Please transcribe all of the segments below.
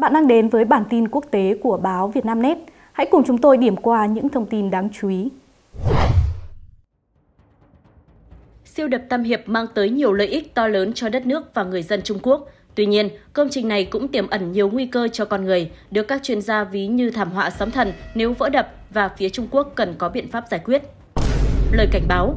Bạn đang đến với bản tin quốc tế của báo Vietnamnet. Hãy cùng chúng tôi điểm qua những thông tin đáng chú ý. Siêu đập Tam Hiệp mang tới nhiều lợi ích to lớn cho đất nước và người dân Trung Quốc. Tuy nhiên, công trình này cũng tiềm ẩn nhiều nguy cơ cho con người, được các chuyên gia ví như thảm họa sóng thần nếu vỡ đập và phía Trung Quốc cần có biện pháp giải quyết. Lời cảnh báo: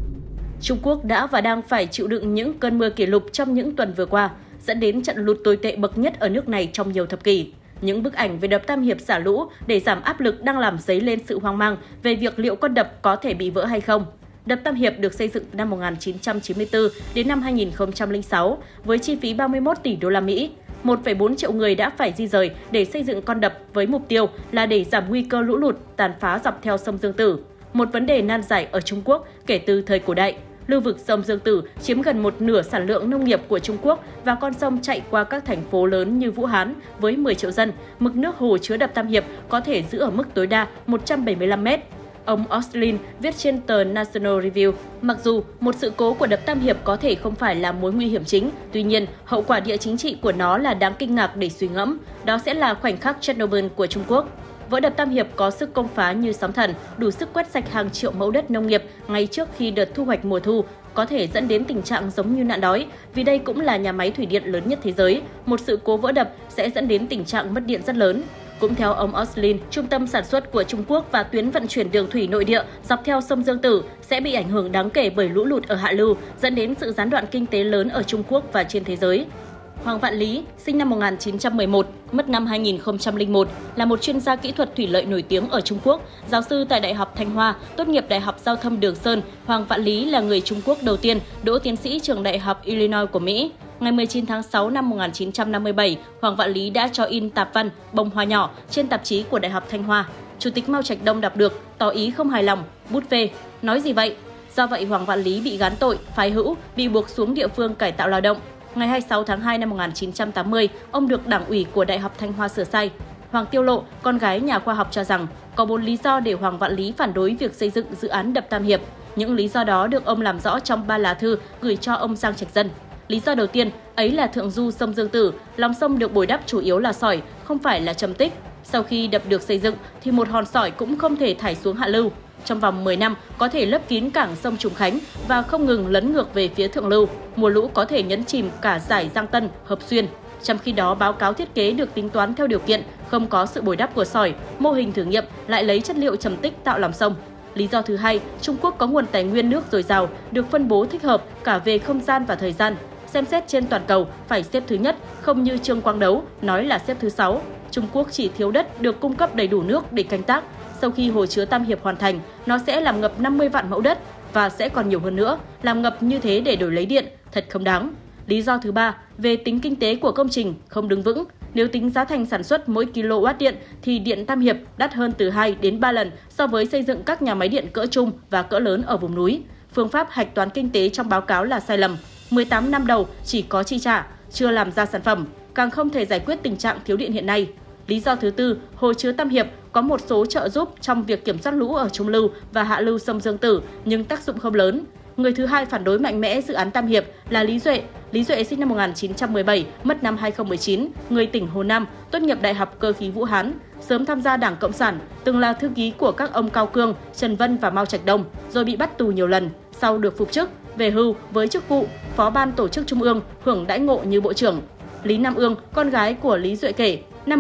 Trung Quốc đã và đang phải chịu đựng những cơn mưa kỷ lục trong những tuần vừa qua, dẫn đến trận lụt tồi tệ bậc nhất ở nước này trong nhiều thập kỷ. Những bức ảnh về đập Tam Hiệp xả lũ để giảm áp lực đang làm dấy lên sự hoang mang về việc liệu con đập có thể bị vỡ hay không. Đập Tam Hiệp được xây dựng từ năm 1994 đến năm 2006 với chi phí 31 tỷ đô la Mỹ. 1,4 triệu người đã phải di rời để xây dựng con đập với mục tiêu là để giảm nguy cơ lũ lụt tàn phá dọc theo sông Dương Tử, một vấn đề nan giải ở Trung Quốc kể từ thời cổ đại. Lưu vực sông Dương Tử chiếm gần một nửa sản lượng nông nghiệp của Trung Quốc và con sông chạy qua các thành phố lớn như Vũ Hán với 10 triệu dân. Mực nước hồ chứa đập Tam Hiệp có thể giữ ở mức tối đa 175 mét. Ông Oslin viết trên tờ National Review, mặc dù một sự cố của đập Tam Hiệp có thể không phải là mối nguy hiểm chính, tuy nhiên hậu quả địa chính trị của nó là đáng kinh ngạc để suy ngẫm. Đó sẽ là khoảnh khắc Chernobyl của Trung Quốc. Vỡ đập Tam Hiệp có sức công phá như sóng thần, đủ sức quét sạch hàng triệu mẫu đất nông nghiệp ngay trước khi đợt thu hoạch mùa thu, có thể dẫn đến tình trạng giống như nạn đói, vì đây cũng là nhà máy thủy điện lớn nhất thế giới. Một sự cố vỡ đập sẽ dẫn đến tình trạng mất điện rất lớn. Cũng theo ông Oslin, trung tâm sản xuất của Trung Quốc và tuyến vận chuyển đường thủy nội địa dọc theo sông Dương Tử sẽ bị ảnh hưởng đáng kể bởi lũ lụt ở hạ lưu, dẫn đến sự gián đoạn kinh tế lớn ở Trung Quốc và trên thế giới. Hoàng Vạn Lý, sinh năm 1911, mất năm 2001, là một chuyên gia kỹ thuật thủy lợi nổi tiếng ở Trung Quốc, giáo sư tại Đại học Thanh Hoa, tốt nghiệp Đại học Giao thông Đường Sơn. Hoàng Vạn Lý là người Trung Quốc đầu tiên đỗ tiến sĩ trường Đại học Illinois của Mỹ. Ngày 19 tháng 6 năm 1957, Hoàng Vạn Lý đã cho in tạp văn Bông hoa nhỏ trên tạp chí của Đại học Thanh Hoa. Chủ tịch Mao Trạch Đông đọc được, tỏ ý không hài lòng, bút phê: nói gì vậy? Do vậy, Hoàng Vạn Lý bị gán tội, phái hữu, bị buộc xuống địa phương cải tạo lao động. Ngày 26 tháng 2 năm 1980, ông được Đảng ủy của Đại học Thanh Hoa sửa sai. Hoàng Tiêu Lộ, con gái nhà khoa học cho rằng có 4 lý do để Hoàng Vạn Lý phản đối việc xây dựng dự án đập Tam Hiệp. Những lý do đó được ông làm rõ trong 3 lá thư gửi cho ông Giang Trạch Dân. Lý do đầu tiên, ấy là thượng du sông Dương Tử, lòng sông được bồi đắp chủ yếu là sỏi, không phải là trầm tích. Sau khi đập được xây dựng thì một hòn sỏi cũng không thể thải xuống hạ lưu. Trong vòng 10 năm có thể lấp kín cảng sông Trùng Khánh và không ngừng lấn ngược về phía thượng lưu. Mùa lũ có thể nhấn chìm cả dải Giang Tân, Hợp Xuyên. Trong khi đó, báo cáo thiết kế được tính toán theo điều kiện không có sự bồi đắp của sỏi, mô hình thử nghiệm lại lấy chất liệu trầm tích tạo lòng sông. Lý do thứ hai, Trung Quốc có nguồn tài nguyên nước dồi dào, được phân bố thích hợp cả về không gian và thời gian. Xem xét trên toàn cầu, phải xếp thứ nhất, không như Trương Quang Đấu nói là xếp thứ 6. Trung Quốc chỉ thiếu đất được cung cấp đầy đủ nước để canh tác. Sau khi hồ chứa Tam Hiệp hoàn thành, nó sẽ làm ngập 50 vạn mẫu đất và sẽ còn nhiều hơn nữa. Làm ngập như thế để đổi lấy điện, thật không đáng. Lý do thứ ba, về tính kinh tế của công trình không đứng vững. Nếu tính giá thành sản xuất mỗi kW điện thì điện Tam Hiệp đắt hơn từ 2 đến 3 lần so với xây dựng các nhà máy điện cỡ trung và cỡ lớn ở vùng núi. Phương pháp hạch toán kinh tế trong báo cáo là sai lầm. 18 năm đầu chỉ có chi trả, chưa làm ra sản phẩm, càng không thể giải quyết tình trạng thiếu điện hiện nay. Lý do thứ tư, hồ chứa Tam Hiệp có một số trợ giúp trong việc kiểm soát lũ ở trung lưu và hạ lưu sông Dương Tử, nhưng tác dụng không lớn. Người thứ hai phản đối mạnh mẽ dự án Tam Hiệp là Lý Duệ. Lý Duệ sinh năm 1917, mất năm 2019, người tỉnh Hồ Nam, tốt nghiệp Đại học Cơ khí Vũ Hán, sớm tham gia Đảng Cộng sản, từng là thư ký của các ông Cao Cương, Trần Vân và Mao Trạch Đông, rồi bị bắt tù nhiều lần, sau được phục chức, về hưu với chức vụ Phó Ban Tổ chức Trung ương, hưởng đãi ngộ như Bộ trưởng. Lý Nam Ương, con gái của Lý Duệ kể, năm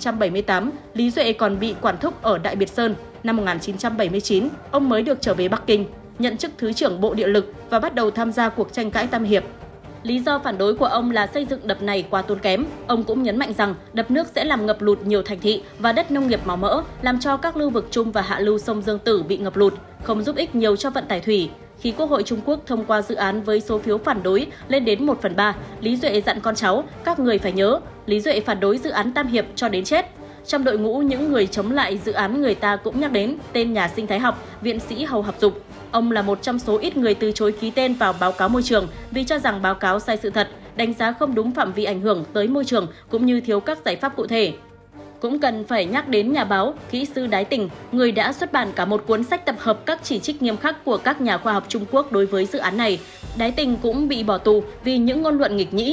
1978, Lý Duệ còn bị quản thúc ở Đại Biệt Sơn. Năm 1979, ông mới được trở về Bắc Kinh, nhận chức Thứ trưởng Bộ Địa lực và bắt đầu tham gia cuộc tranh cãi Tam Hiệp. Lý do phản đối của ông là xây dựng đập này quá tốn kém. Ông cũng nhấn mạnh rằng đập nước sẽ làm ngập lụt nhiều thành thị và đất nông nghiệp màu mỡ, làm cho các lưu vực trung và hạ lưu sông Dương Tử bị ngập lụt, không giúp ích nhiều cho vận tải thủy. Khi Quốc hội Trung Quốc thông qua dự án với số phiếu phản đối lên đến 1/3, Lý Duệ dặn con cháu, các người phải nhớ, Lý Duệ phản đối dự án Tam Hiệp cho đến chết. Trong đội ngũ những người chống lại dự án, người ta cũng nhắc đến tên nhà sinh thái học, viện sĩ Hầu Học Dục. Ông là một trong số ít người từ chối ký tên vào báo cáo môi trường vì cho rằng báo cáo sai sự thật, đánh giá không đúng phạm vi ảnh hưởng tới môi trường cũng như thiếu các giải pháp cụ thể. Cũng cần phải nhắc đến nhà báo, kỹ sư Đái Tình, người đã xuất bản cả một cuốn sách tập hợp các chỉ trích nghiêm khắc của các nhà khoa học Trung Quốc đối với dự án này. Đái Tình cũng bị bỏ tù vì những ngôn luận nghịch nhĩ.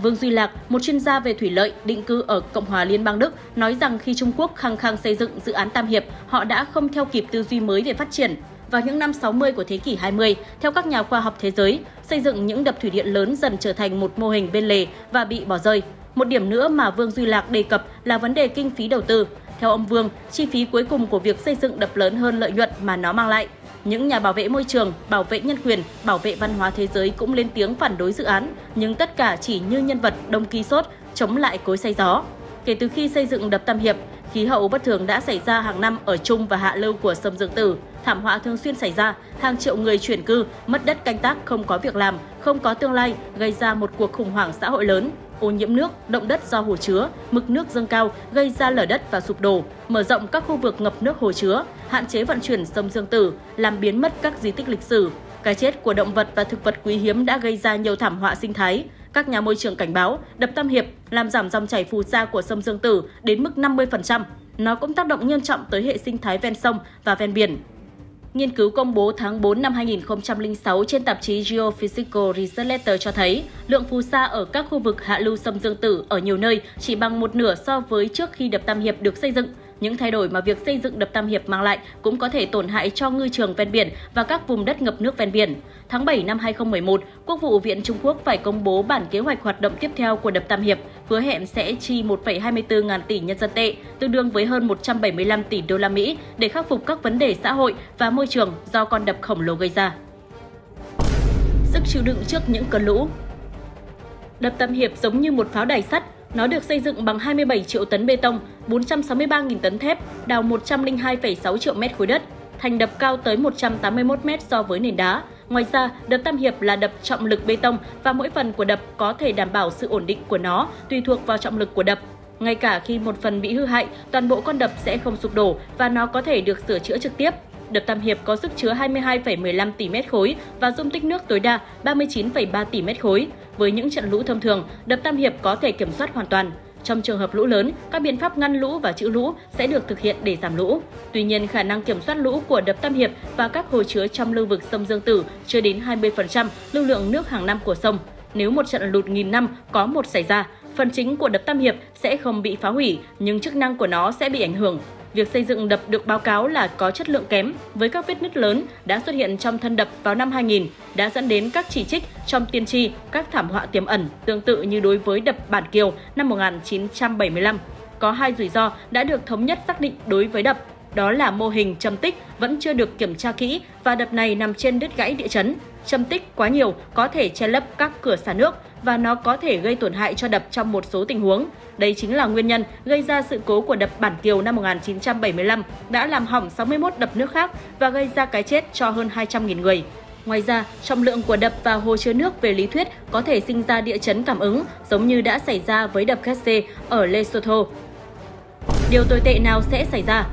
Vương Duy Lạc, một chuyên gia về thủy lợi định cư ở Cộng hòa Liên bang Đức, nói rằng khi Trung Quốc khăng khăng xây dựng dự án Tam Hiệp, họ đã không theo kịp tư duy mới về phát triển. Vào những năm 60 của thế kỷ 20, theo các nhà khoa học thế giới, xây dựng những đập thủy điện lớn dần trở thành một mô hình bên lề và bị bỏ rơi. Một điểm nữa mà Vương Duy Lạc đề cập là vấn đề kinh phí đầu tư. Theo ông Vương, chi phí cuối cùng của việc xây dựng đập lớn hơn lợi nhuận mà nó mang lại. Những nhà bảo vệ môi trường, bảo vệ nhân quyền, bảo vệ văn hóa thế giới cũng lên tiếng phản đối dự án, nhưng tất cả chỉ như nhân vật Đông Quixote chống lại cối xay gió. Kể từ khi xây dựng đập Tam Hiệp, khí hậu bất thường đã xảy ra hàng năm ở trung và hạ lưu của sông Dương Tử. Thảm họa thường xuyên xảy ra, hàng triệu người chuyển cư, mất đất canh tác, không có việc làm, không có tương lai, gây ra một cuộc khủng hoảng xã hội lớn. Ô nhiễm nước, động đất do hồ chứa, mực nước dâng cao gây ra lở đất và sụp đổ, mở rộng các khu vực ngập nước hồ chứa, hạn chế vận chuyển sông Dương Tử, làm biến mất các di tích lịch sử. Cái chết của động vật và thực vật quý hiếm đã gây ra nhiều thảm họa sinh thái. Các nhà môi trường cảnh báo đập Tam Hiệp làm giảm dòng chảy phù sa của sông Dương Tử đến mức 50%. Nó cũng tác động nghiêm trọng tới hệ sinh thái ven sông và ven biển. Nghiên cứu công bố tháng 4 năm 2006 trên tạp chí Geophysical Research Letter cho thấy lượng phù sa ở các khu vực hạ lưu sông Dương Tử ở nhiều nơi chỉ bằng một nửa so với trước khi đập Tam Hiệp được xây dựng. Những thay đổi mà việc xây dựng đập Tam Hiệp mang lại cũng có thể tổn hại cho ngư trường ven biển và các vùng đất ngập nước ven biển. Tháng 7 năm 2011, Quốc vụ viện Trung Quốc phải công bố bản kế hoạch hoạt động tiếp theo của đập Tam Hiệp, hứa hẹn sẽ chi 1,24 ngàn tỷ nhân dân tệ, tương đương với hơn 175 tỷ đô la Mỹ để khắc phục các vấn đề xã hội và môi trường do con đập khổng lồ gây ra. Sức chịu đựng trước những cơn lũ. Đập Tam Hiệp giống như một pháo đài sắt. Nó được xây dựng bằng 27 triệu tấn bê tông, 463.000 tấn thép, đào 102,6 triệu mét khối đất. Thành đập cao tới 181 mét so với nền đá. Ngoài ra, đập Tam Hiệp là đập trọng lực bê tông và mỗi phần của đập có thể đảm bảo sự ổn định của nó tùy thuộc vào trọng lực của đập. Ngay cả khi một phần bị hư hại, toàn bộ con đập sẽ không sụp đổ và nó có thể được sửa chữa trực tiếp. Đập Tam Hiệp có sức chứa 22,15 tỷ mét khối và dung tích nước tối đa 39,3 tỷ mét khối. Với những trận lũ thông thường, đập Tam Hiệp có thể kiểm soát hoàn toàn. Trong trường hợp lũ lớn, các biện pháp ngăn lũ và trữ lũ sẽ được thực hiện để giảm lũ. Tuy nhiên, khả năng kiểm soát lũ của đập Tam Hiệp và các hồ chứa trong lưu vực sông Dương Tử chưa đến 20% lưu lượng nước hàng năm của sông. Nếu một trận lụt nghìn năm có một xảy ra, phần chính của đập Tam Hiệp sẽ không bị phá hủy, nhưng chức năng của nó sẽ bị ảnh hưởng. Việc xây dựng đập được báo cáo là có chất lượng kém, với các vết nứt lớn đã xuất hiện trong thân đập vào năm 2000, đã dẫn đến các chỉ trích trong tiên tri các thảm họa tiềm ẩn tương tự như đối với đập Bản Kiều năm 1975. Có hai rủi ro đã được thống nhất xác định đối với đập, đó là mô hình châm tích vẫn chưa được kiểm tra kỹ và đập này nằm trên đứt gãy địa chấn. Châm tích quá nhiều có thể che lấp các cửa xả nước và nó có thể gây tổn hại cho đập trong một số tình huống. Đây chính là nguyên nhân gây ra sự cố của đập Bản Kiều năm 1975 đã làm hỏng 61 đập nước khác và gây ra cái chết cho hơn 200.000 người. Ngoài ra, trọng lượng của đập và hồ chứa nước về lý thuyết có thể sinh ra địa chấn cảm ứng, giống như đã xảy ra với đập Ketse ở Lesotho. Điều tồi tệ nào sẽ xảy ra?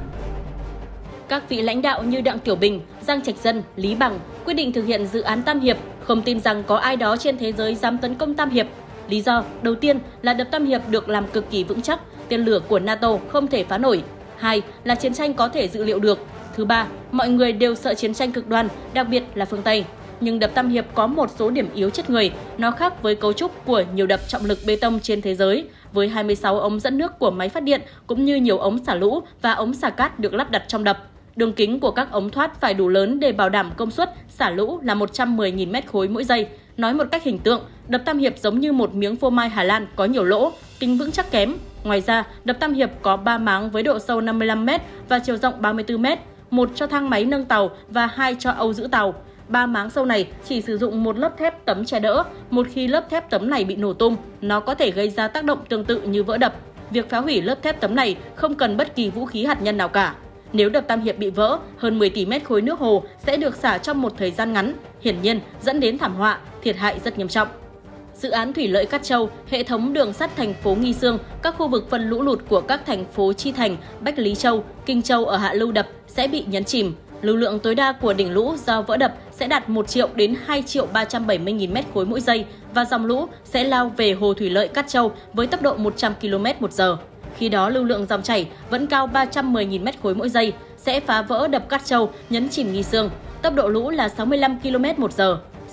Các vị lãnh đạo như Đặng Tiểu Bình, Giang Trạch Dân, Lý Bằng quyết định thực hiện dự án Tam Hiệp, không tin rằng có ai đó trên thế giới dám tấn công Tam Hiệp. Lý do đầu tiên là đập Tam Hiệp được làm cực kỳ vững chắc, tên lửa của NATO không thể phá nổi. 2 là chiến tranh có thể dự liệu được. Thứ ba, mọi người đều sợ chiến tranh cực đoan, đặc biệt là phương Tây. Nhưng đập Tam Hiệp có một số điểm yếu chết người, nó khác với cấu trúc của nhiều đập trọng lực bê tông trên thế giới, với 26 ống dẫn nước của máy phát điện cũng như nhiều ống xả lũ và ống xả cát được lắp đặt trong đập. Đường kính của các ống thoát phải đủ lớn để bảo đảm công suất xả lũ là 110.000 mét khối mỗi giây. Nói một cách hình tượng, đập Tam Hiệp giống như một miếng phô mai Hà Lan có nhiều lỗ, tính vững chắc kém. Ngoài ra, đập Tam Hiệp có 3 máng với độ sâu 55 m và chiều rộng 34 m, một cho thang máy nâng tàu và 2 cho âu giữ tàu. 3 máng sâu này chỉ sử dụng một lớp thép tấm che đỡ. Một khi lớp thép tấm này bị nổ tung, nó có thể gây ra tác động tương tự như vỡ đập. Việc phá hủy lớp thép tấm này không cần bất kỳ vũ khí hạt nhân nào cả. Nếu đập Tam Hiệp bị vỡ, hơn 10 tỷ mét khối nước hồ sẽ được xả trong một thời gian ngắn, hiển nhiên dẫn đến thảm họa, thiệt hại rất nghiêm trọng. Dự án thủy lợi Cát Châu, hệ thống đường sắt thành phố Nghi Sương, các khu vực phân lũ lụt của các thành phố Chi Thành, Bách Lý Châu, Kinh Châu ở hạ lưu đập sẽ bị nhấn chìm. Lưu lượng tối đa của đỉnh lũ do vỡ đập sẽ đạt 1 triệu đến 2 triệu 370.000 mét khối mỗi giây và dòng lũ sẽ lao về hồ thủy lợi Cát Châu với tốc độ 100 km/h. Khi đó lưu lượng dòng chảy vẫn cao 310.000 mét khối mỗi giây sẽ phá vỡ đập Cát Châu nhấn chìm Nghi Sương. Tốc độ lũ là 65 km/h.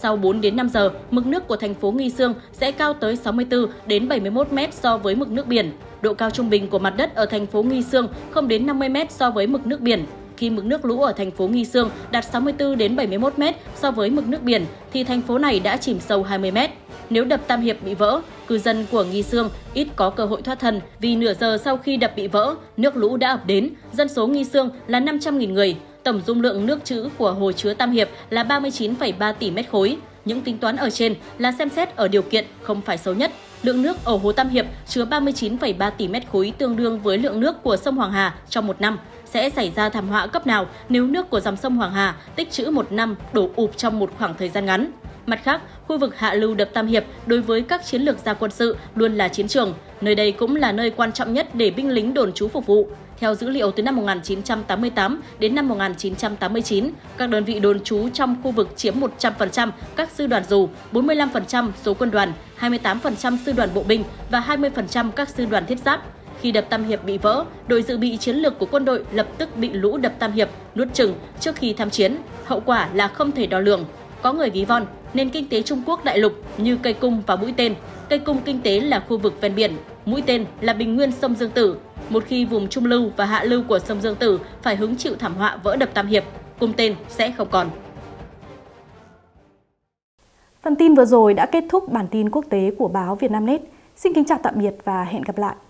sau 4 đến 5 giờ, mực nước của thành phố Nghi Sương sẽ cao tới 64 đến 71 m so với mực nước biển. Độ cao trung bình của mặt đất ở thành phố Nghi Sương không đến 50 m so với mực nước biển. Khi mực nước lũ ở thành phố Nghi Sương đạt 64 đến 71 m so với mực nước biển thì thành phố này đã chìm sâu 20 m. Nếu đập Tam Hiệp bị vỡ, cư dân của Nghi Sương ít có cơ hội thoát thân vì nửa giờ sau khi đập bị vỡ, nước lũ đã ập đến. Dân số Nghi Sương là 500.000 người. Tổng dung lượng nước trữ của hồ chứa Tam Hiệp là 39,3 tỷ mét khối. Những tính toán ở trên là xem xét ở điều kiện không phải xấu nhất. Lượng nước ở hồ Tam Hiệp chứa 39,3 tỷ mét khối tương đương với lượng nước của sông Hoàng Hà trong một năm. Sẽ xảy ra thảm họa cấp nào nếu nước của dòng sông Hoàng Hà tích trữ một năm đổ ụp trong một khoảng thời gian ngắn. Mặt khác, khu vực hạ lưu đập Tam Hiệp đối với các chiến lược gia quân sự luôn là chiến trường. Nơi đây cũng là nơi quan trọng nhất để binh lính đồn trú phục vụ. Theo dữ liệu từ năm 1988 đến năm 1989, các đơn vị đồn trú trong khu vực chiếm 100% các sư đoàn dù, 45% số quân đoàn, 28% sư đoàn bộ binh và 20% các sư đoàn thiết giáp. Khi đập Tam Hiệp bị vỡ, đội dự bị chiến lược của quân đội lập tức bị lũ đập Tam Hiệp nuốt chửng trước khi tham chiến. Hậu quả là không thể đo lường. Có người ví von, nền kinh tế Trung Quốc đại lục như cây cung và mũi tên. Cây cung kinh tế là khu vực ven biển, mũi tên là bình nguyên sông Dương Tử. Một khi vùng trung lưu và hạ lưu của sông Dương Tử phải hứng chịu thảm họa vỡ đập Tam Hiệp, cung tên sẽ không còn. Phần tin vừa rồi đã kết thúc bản tin quốc tế của báo Vietnamnet. Xin kính chào tạm biệt và hẹn gặp lại.